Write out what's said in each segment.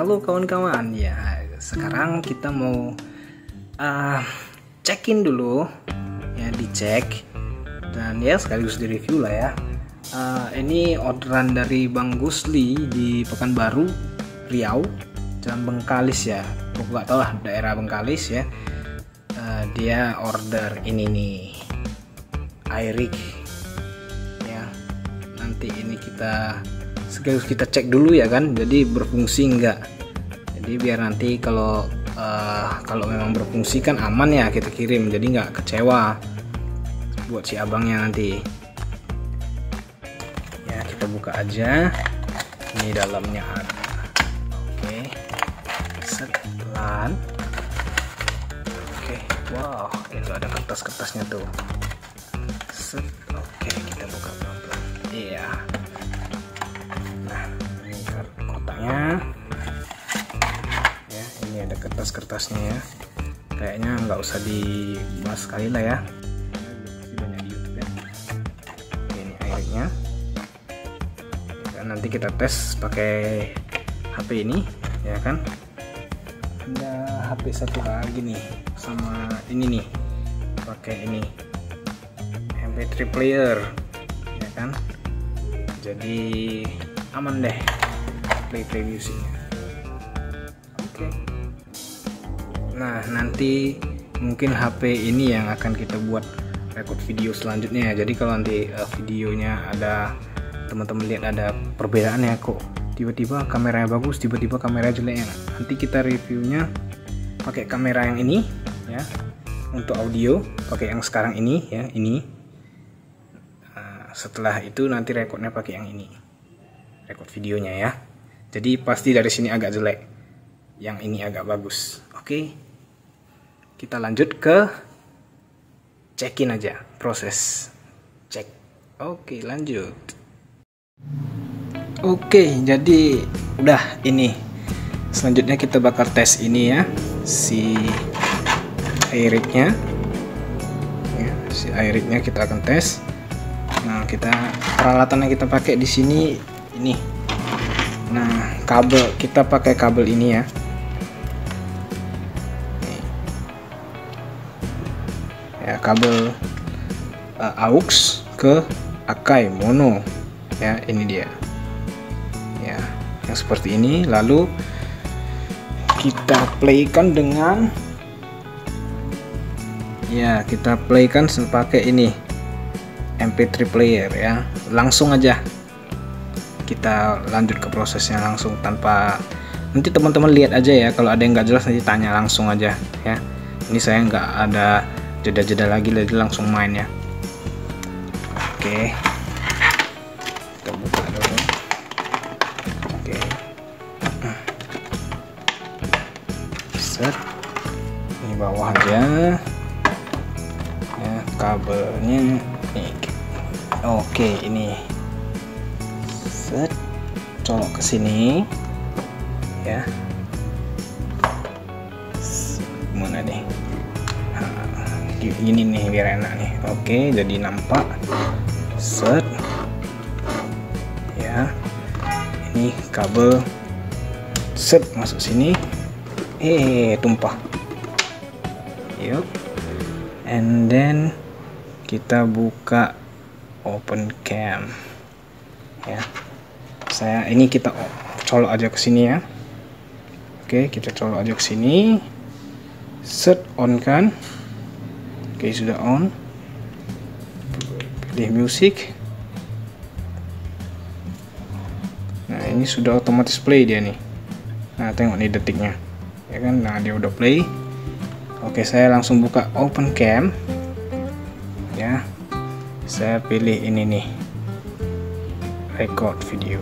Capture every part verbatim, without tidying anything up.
Halo kawan-kawan, ya sekarang kita mau uh, check-in dulu, ya dicek dan ya sekaligus di review lah ya. Uh, ini orderan dari Bang Gusli di Pekanbaru, Riau, Jalan Bengkalis ya. Aku nggak tahu lah daerah Bengkalis ya. Uh, dia order ini nih, Airik ya. Nanti ini kita sekaligus kita cek dulu ya kan, jadi berfungsi enggak. Jadi biar nanti kalau uh, kalau memang berfungsi kan aman ya kita kirim, jadi nggak kecewa buat si abangnya nanti. Ya kita buka aja, ini dalamnya ada. Oke, setelan. Oke, wow, ini ada kertas-kertasnya tuh. Set. Oke, kita buka pelan-pelan. Iya. Kotaknya ya, ini ada kertas-kertasnya ya, kayaknya nggak usah dibahas sekali lah ya, pasti banyak di YouTube ya. Ini airnya dan nanti kita tes pakai H P ini ya kan. Ada H P satu lagi nih sama ini nih, pakai ini M P tiga player ya kan, jadi aman deh play play musiknya. Oke. Okay. Nah nanti mungkin H P ini yang akan kita buat record video selanjutnya. Jadi kalau nanti uh, videonya ada teman-teman lihat ada perbedaannya, kok tiba-tiba kameranya bagus, tiba-tiba kameranya jelek, ya nanti kita reviewnya pakai kamera yang ini ya. Untuk audio pakai yang sekarang ini ya, ini. Uh, setelah itu nanti recordnya pakai yang ini, record videonya ya. Jadi pasti dari sini agak jelek, yang ini agak bagus. Oke, kita lanjut ke check-in aja, proses cek. Oke, lanjut. Oke, jadi udah ini. Selanjutnya kita bakal tes ini ya, si Airiknya. Ya, si Airiknya kita akan tes. Nah, kita peralatan yang kita pakai di sini ini. Nah, kabel kita pakai kabel ini ya. Ya, kabel uh, aux ke Akai mono. Ya, ini dia. Ya, yang seperti ini. Lalu kita playkan dengan ya, kita playkan pakai ini M P tiga player ya. Langsung aja kita lanjut ke prosesnya langsung, tanpa nanti teman-teman lihat aja ya, kalau ada yang nggak jelas nanti tanya langsung aja ya. Ini saya nggak ada jeda-jeda lagi, jadi langsung main ya. Oke, kita buka dulu. Oke, set ini bawah aja ya, kabelnya nih. Oke, ini set, colok ke sini ya. Mana nih? Nah, gini nih biar enak nih. Oke, jadi nampak. Set ya. Ini kabel set masuk sini. Eh, tumpah. Yuk. And then kita buka open cam ya. Saya ini kita colok aja ke sini ya. Oke, kita colok aja ke sini. Set, on kan? Oke, sudah on. Pilih musik. Nah, ini sudah otomatis play dia nih. Nah, tengok nih detiknya. Ya kan? Nah, dia udah play. Oke, saya langsung buka open cam. Ya. Saya pilih ini nih, record video.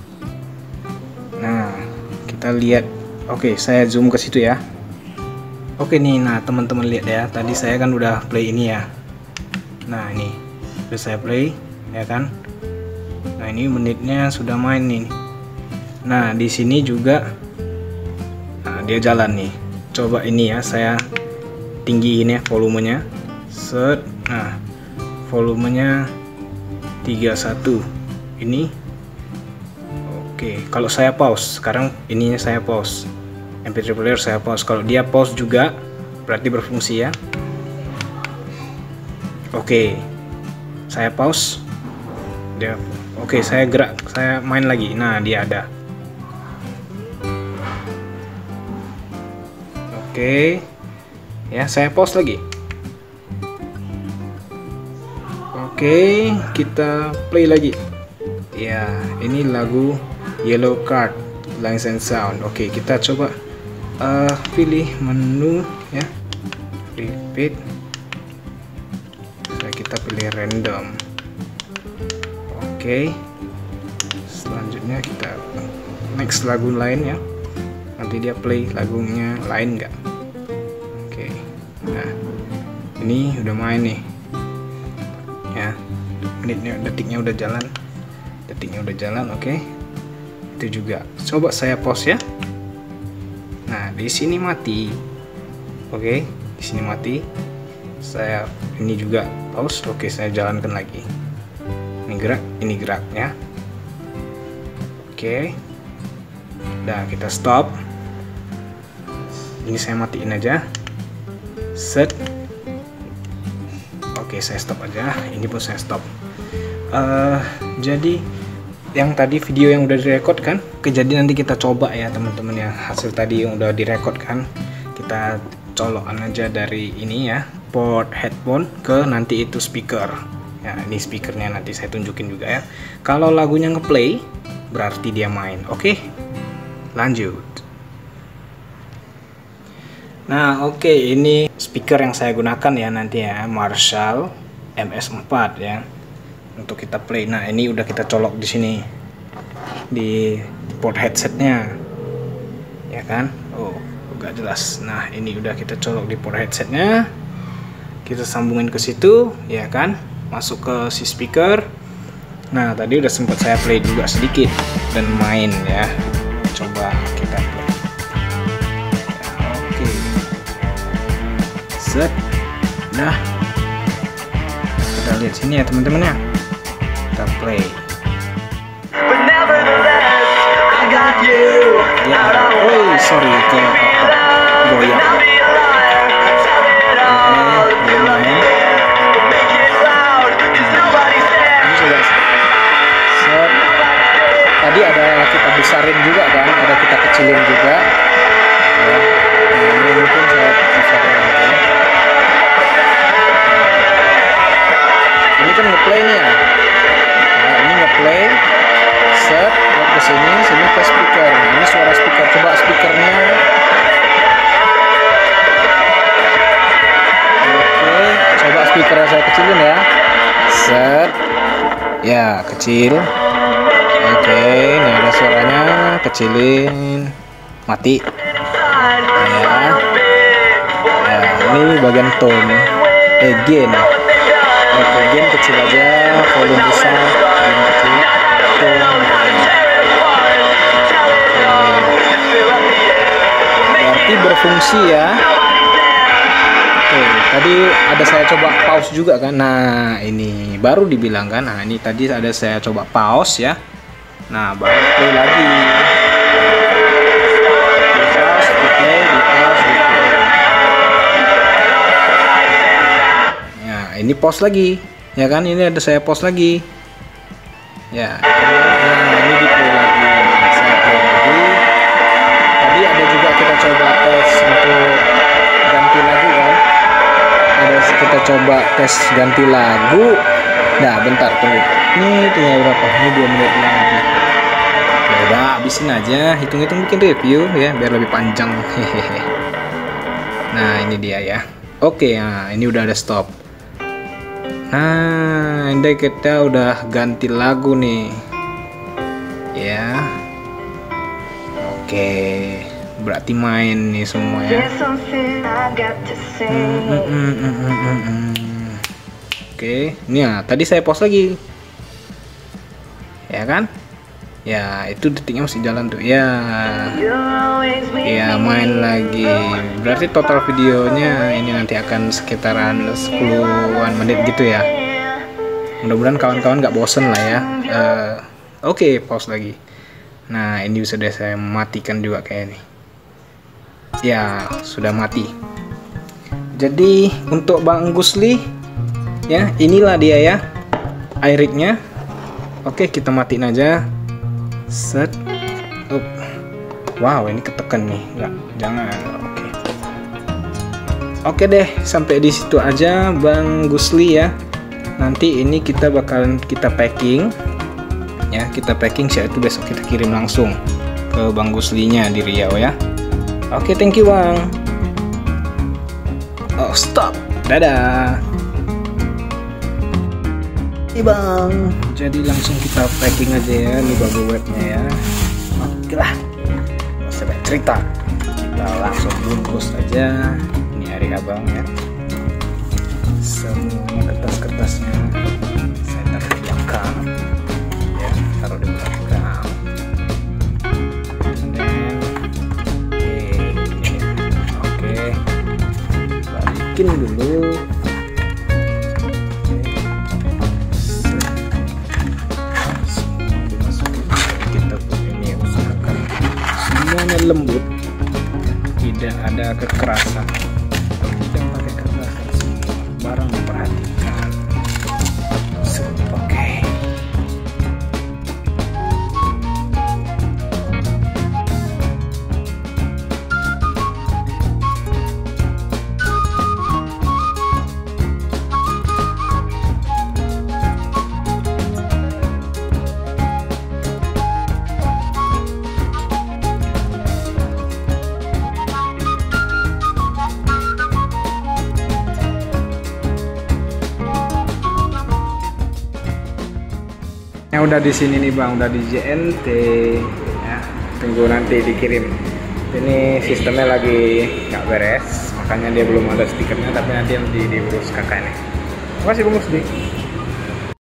Nah, kita lihat. Oke, saya zoom ke situ ya. Oke nih, nah teman-teman lihat ya. Tadi saya kan udah play ini ya. Nah, ini udah saya play ya kan. Nah, ini menitnya sudah main nih. Nah, di sini juga nah, dia jalan nih. Coba ini ya, saya tinggiin ya volumenya. Set. Nah, volumenya tiga puluh satu. Ini Oke, kalau saya pause, sekarang ininya saya pause, M P tiga player saya pause. Kalau dia pause juga berarti berfungsi ya. Oke, saya pause, dia oke, saya gerak, saya main lagi. Nah, dia ada. Oke, ya saya pause lagi. Oke, kita play lagi. Ya, ini lagu Yellow Card, Lines and Sound. Oke, kita coba uh, pilih menu ya, repeat. Nah, kita pilih random. Oke, selanjutnya kita next lagu lain ya. Nanti dia play lagunya lain nggak? Oke, nah ini udah main nih. Ya, menitnya, detiknya udah jalan, detiknya udah jalan. Oke, itu juga. Coba saya pause ya. Nah, di sini mati. Oke, di sini mati. Saya ini juga pause. Oke, saya jalankan lagi. Ini gerak, ini gerak ya. Oke, nah kita stop. Ini saya matiin aja. Set. Oke, saya stop aja. Ini pun saya stop. Uh, jadi yang tadi video yang udah direkod kan, kejadian nanti kita coba ya teman-teman ya, hasil tadi yang udah direkod kan, kita colokan aja dari ini ya, port headphone ke nanti itu speaker ya. Ini speakernya nanti saya tunjukin juga ya. Kalau lagunya ngeplay berarti dia main. Oke, lanjut. Nah, oke, ini speaker yang saya gunakan ya nanti ya, Marshall M S empat ya, untuk kita play. Nah, ini udah kita colok di sini di port headsetnya ya kan. Oh, gak jelas. Nah, ini udah kita colok di port headsetnya, kita sambungin ke situ ya kan, masuk ke si speaker. Nah, tadi udah sempat saya play juga sedikit dan main ya. Coba kita play. Nah, kita lihat sini ya teman-teman ya, kita play ya. Oh sorry, ke goyang. Tadi ada kita besarin juga kan, ada kita kecilin juga ya. Nah, ini mungkin saya besarin lagi. Ini kan ngeplay nih ya. Nah, ini ngeplay. Set, ke sini, sini ke speaker. Nah, ini suara speaker. Coba speakernya. Oke, coba speakernya saya kecilin ya. Set. Ya, kecil. Oke, ini ada suaranya, kecilin. Mati. Ya. Ya, ini bagian tone. Eh, gain. Oke, gain kecil aja, volume besar, gain kecil, tone. Berarti berfungsi ya. Oke, tadi ada saya coba pause juga kan. Nah, ini baru dibilang kan. Nah, ini tadi ada saya coba pause ya. Nah, baru play lagi. Ini pause lagi ya kan, ini ada saya pause lagi ya. Nah, ini di play lagi, saya play lagi. Tadi ada juga kita coba tes untuk ganti lagu kan, ada kita coba tes ganti lagu. Nah, bentar tunggu, ini tinggal berapa, ini dua menit lagi. Ya udah, habisin aja, hitung-hitung bikin review ya biar lebih panjang. Hehehe. Nah, ini dia ya. Oke, nah ini udah ada stop. Nah, ini kita udah ganti lagu nih ya. Oke, berarti main nih semua ya. Hmm, hmm, hmm, hmm, hmm, hmm. Oke, ini ya tadi saya pause lagi ya kan. Ya, itu detiknya masih jalan tuh ya. Ya, main lagi. Berarti total videonya ini nanti akan sekitaran sepuluhan menit gitu ya. Mudah-mudahan kawan-kawan gak bosen lah ya. uh, Oke, okay, pause lagi. Nah, ini sudah saya matikan juga kayak ini. Ya, sudah mati. Jadi untuk Bang Gusli, ya inilah dia ya airiknya. Oke, kita matiin aja. Set. Up. Wow, ini ketekan nih. Enggak, jangan. Oke. Oke deh, sampai di situ aja Bang Gusli ya. Nanti ini kita bakalan kita packing. Ya, kita packing, setelah itu besok kita kirim langsung ke Bang Guslinya di Riau ya. Oke, thank you Bang. Oh, stop. Dadah. Oke Bang, jadi langsung kita packing aja ya, ini bubble wrapnya ya. Oke lah, nggak usah banyak cerita, kita langsung bungkus aja. Ini hari abang ya. Semua kertas-kertasnya saya taruh di belakang ya, taruh di belakang. Oke, balikin dulu. Lembut, tidak ada kekerasan, tidak pakai kekerasan, barang memperhatikan. Oke, okay. Yang udah di sini nih Bang, udah di J N T ya, tunggu nanti dikirim. Ini sistemnya lagi nggak beres, makanya dia belum ada stikernya, tapi nanti yang di diurus kakaknya. Terima kasih Bang Gusli.